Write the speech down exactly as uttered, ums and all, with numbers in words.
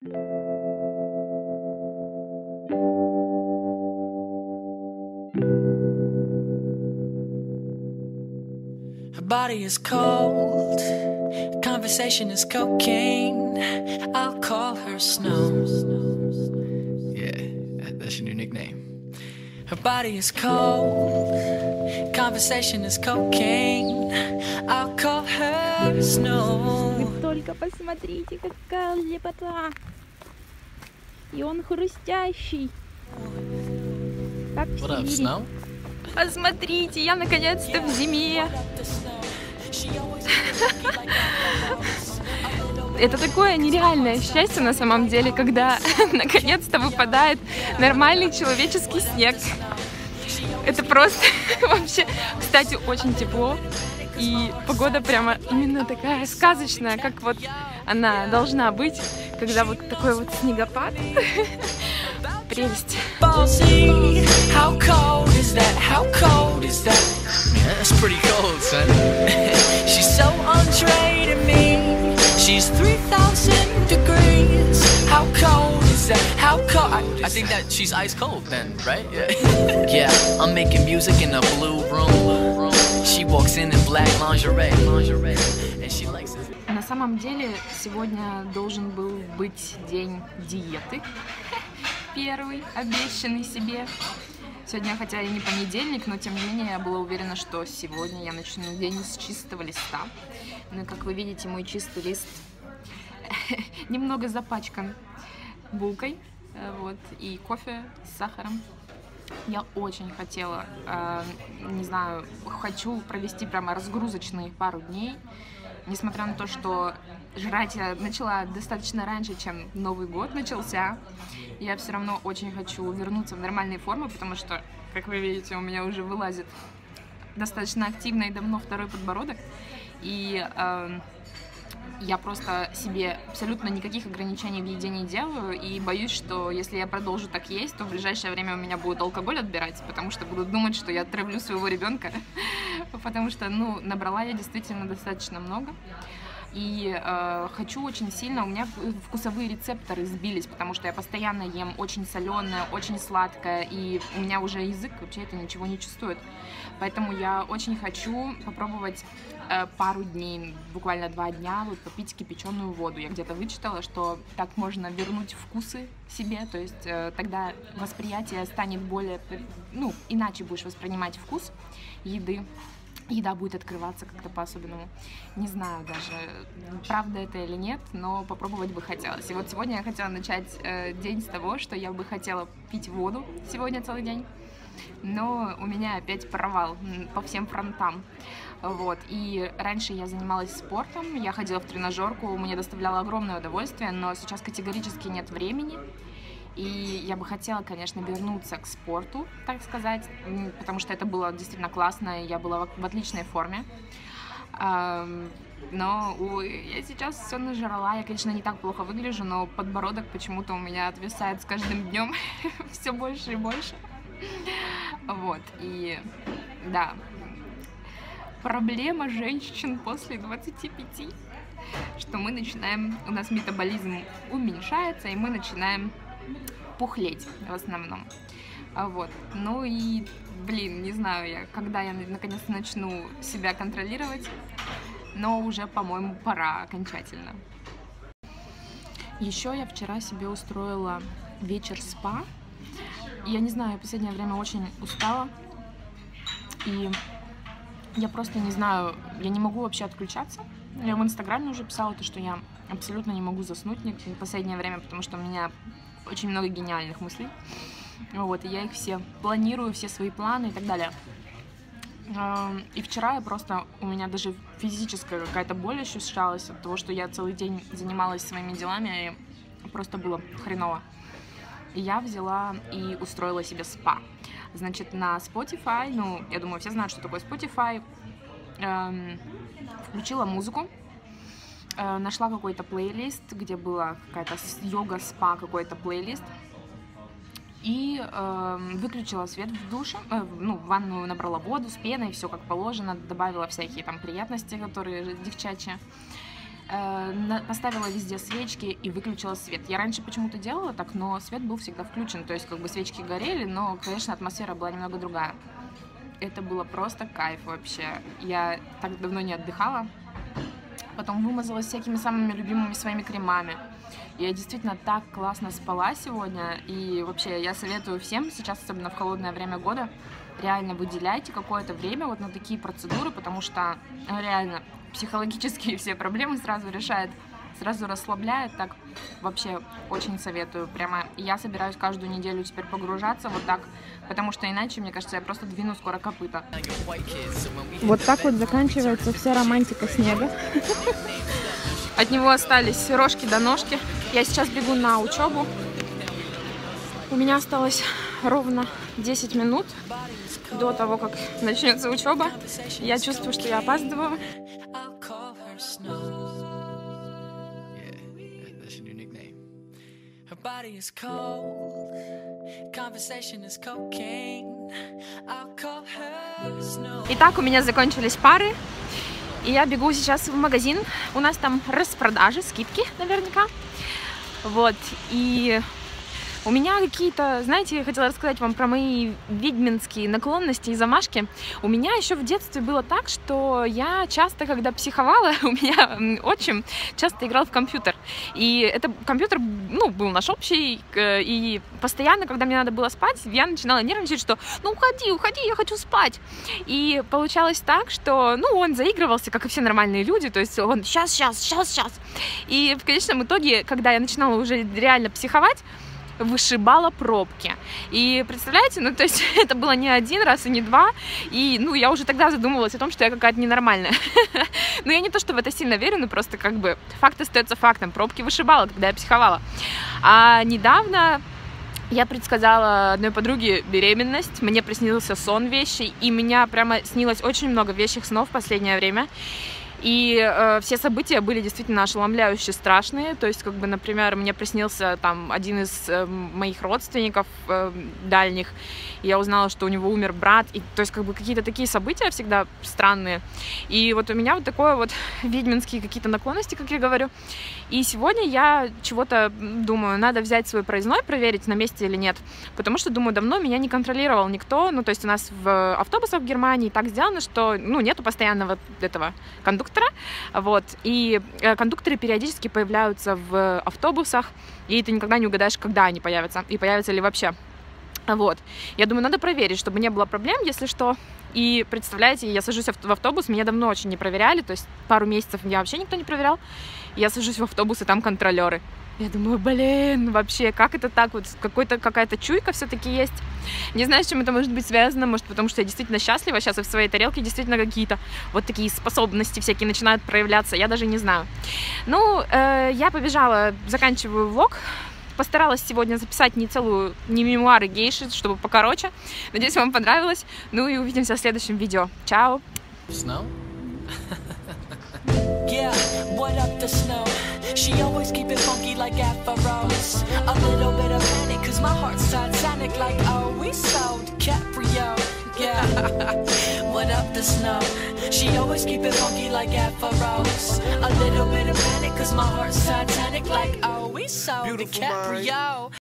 Her body is cold, conversation is cocaine. I'll call her Snow. Yeah, that's your new nickname. Her body is cold, conversation is cocaine. I'll call her Snow. Вы только посмотрите, какая лепота. И он хрустящий. Как в What up, Сибири. Snow? Посмотрите, я наконец-то в зиме. Это такое нереальное счастье на самом деле, когда наконец-то выпадает нормальный человеческий снег. Это просто вообще, кстати, очень тепло. И погода прямо именно такая сказочная, как вот она должна быть, когда вот такой вот снегопад. Прелесть. How cold is that? How cold is that? That's pretty cold, son. She's so entree to me. She's three thousand degrees. How cold is that? How cold? I, I think that she's ice cold then, right? Yeah. Yeah, I'm making music in a blue room. She walks in in black lingerie. Lingerie. And she likes it. На самом деле сегодня должен был быть день диеты. Первый, обещанный себе. Сегодня, хотя и не понедельник, но тем не менее я была уверена, что сегодня я начну день с чистого листа. Но, как вы видите, мой чистый лист немного запачкан булкой, вот, и кофе с сахаром. Я очень хотела, э, не знаю, хочу провести прямо разгрузочные пару дней. Несмотря на то, что жрать я начала достаточно раньше, чем Новый год начался, я все равно очень хочу вернуться в нормальные формы, потому что, как вы видите, у меня уже вылазит достаточно активно и давно второй подбородок. И э, я просто себе абсолютно никаких ограничений в еде не делаю, и боюсь, что если я продолжу так есть, то в ближайшее время у меня будут алкоголь отбирать, потому что будут думать, что я отравлю своего ребенка, потому что, ну, набрала я действительно достаточно много. И э, хочу очень сильно, у меня вкусовые рецепторы сбились, потому что я постоянно ем очень соленое, очень сладкое, и у меня уже язык вообще это ничего не чувствует. Поэтому я очень хочу попробовать э, пару дней, буквально два дня, вот, попить кипяченую воду. Я где-то вычитала, что так можно вернуть вкусы себе, то есть э, тогда восприятие станет более, ну, иначе будешь воспринимать вкус еды. Еда будет открываться как-то по-особенному. Не знаю даже, правда это или нет, но попробовать бы хотелось. И вот сегодня я хотела начать э, день с того, что я бы хотела пить воду сегодня целый день. Но у меня опять провал по всем фронтам. Вот. И раньше я занималась спортом, я ходила в тренажерку, мне доставляло огромное удовольствие, но сейчас категорически нет времени. И я бы хотела, конечно, вернуться к спорту, так сказать, потому что это было действительно классно, я была в отличной форме. Но ой, я сейчас все нажрала, я, конечно, не так плохо выгляжу, но подбородок почему-то у меня отвисает с каждым днем все больше и больше. Вот, и да, проблема женщин после двадцати пяти, что мы начинаем, у нас метаболизм уменьшается, и мы начинаем пухлеть в основном. Вот. Ну и, блин, не знаю я, когда я наконец начну себя контролировать, но уже, по-моему, пора окончательно. Еще я вчера себе устроила вечер спа. Я не знаю, я в последнее время очень устала, и я просто не знаю, я не могу вообще отключаться. Я в Инстаграме уже писала то, что я абсолютно не могу заснуть в последнее время, потому что у меня очень много гениальных мыслей. Вот, и я их все планирую, все свои планы и так далее. И вчера я просто, у меня даже физическая какая-то боль ощущалась от того, что я целый день занималась своими делами, и просто было хреново. И я взяла и устроила себе спа. Значит, на Spotify, ну, я думаю, все знают, что такое Spotify, эм, включила музыку, э, нашла какой-то плейлист, где была какая-то йога-спа, какой-то плейлист, и э, выключила свет в душе, э, ну, в ванную набрала воду с пеной, все как положено, добавила всякие там приятности, которые девчачьи. э, поставила везде свечки и выключила свет. Я раньше почему-то делала так, но свет был всегда включен, то есть как бы свечки горели, но, конечно, атмосфера была немного другая. Это было просто кайф вообще. Я так давно не отдыхала. Потом вымазалась всякими самыми любимыми своими кремами. Я действительно так классно спала сегодня. И вообще я советую всем сейчас, особенно в холодное время года, реально выделяйте какое-то время вот на такие процедуры, потому что реально психологические все проблемы сразу решает, сразу расслабляет. Так вообще очень советую. Прямо я собираюсь каждую неделю теперь погружаться вот так, потому что иначе, мне кажется, я просто двину скоро копыта. Вот так вот заканчивается вся романтика снега. От него остались рожки до ножки. Я сейчас бегу на учебу. У меня осталось ровно десять минут до того, как начнется учеба. Я чувствую, что я опаздываю. Итак, у меня закончились пары, и я бегу сейчас в магазин. У нас там распродажи, скидки наверняка. Вот, и у меня какие-то, знаете, я хотела рассказать вам про мои ведьминские наклонности и замашки. У меня еще в детстве было так, что я часто, когда психовала, у меня отчим часто играл в компьютер. И это компьютер, ну, был наш общий, и постоянно, когда мне надо было спать, я начинала нервничать, что ну уходи, уходи, я хочу спать. И получалось так, что, ну, он заигрывался, как и все нормальные люди, то есть он сейчас, сейчас, сейчас, сейчас. И в конечном итоге, когда я начинала уже реально психовать, вышибала пробки. И представляете, ну то есть это было не один раз и не два, и ну я уже тогда задумывалась о том, что я какая-то ненормальная. Но я не то, что в это сильно верю, но просто как бы факт остается фактом. Пробки вышибала, когда я психовала. А недавно я предсказала одной подруге беременность, мне приснился сон вещий, и меня прямо снилось очень много вещих снов в последнее время. И э, все события были действительно ошеломляюще страшные. То есть, как бы, например, мне приснился там один из э, моих родственников э, дальних. И я узнала, что у него умер брат. И, то есть, как бы, какие-то такие события всегда странные. И вот у меня вот такое вот ведьминские какие-то наклонности, как я говорю. И сегодня я чего-то думаю, надо взять свой проездной, проверить, на месте или нет. Потому что, думаю, давно меня не контролировал никто. Ну, то есть у нас в автобусах в Германии так сделано, что, ну, нету постоянного этого кондуктора. Вот. И кондукторы периодически появляются в автобусах, и ты никогда не угадаешь, когда они появятся, и появятся ли вообще. Вот. Я думаю, надо проверить, чтобы не было проблем, если что. И представляете, я сажусь в автобус, меня давно очень не проверяли, то есть пару месяцев меня вообще никто не проверял. Я сажусь в автобус, и там контролеры. Я думаю, блин, вообще, как это так? Вот какой-то, какая-то чуйка все-таки есть. Не знаю, с чем это может быть связано. Может, потому что я действительно счастлива сейчас, и в своей тарелке действительно какие-то вот такие способности всякие начинают проявляться. Я даже не знаю. Ну, э, я побежала, заканчиваю влог. Постаралась сегодня записать не целую, не мемуары гейши, чтобы покороче. Надеюсь, вам понравилось. Ну и увидимся в следующем видео. Чао! Yeah, what up the snow? She always keep it funky like afros. A little bit of panic cause my heart's titanic like oh we so DiCaprio. Yeah, what up the snow? She always keep it funky like afros. A little bit of panic cause my heart's titanic like oh we so DiCaprio.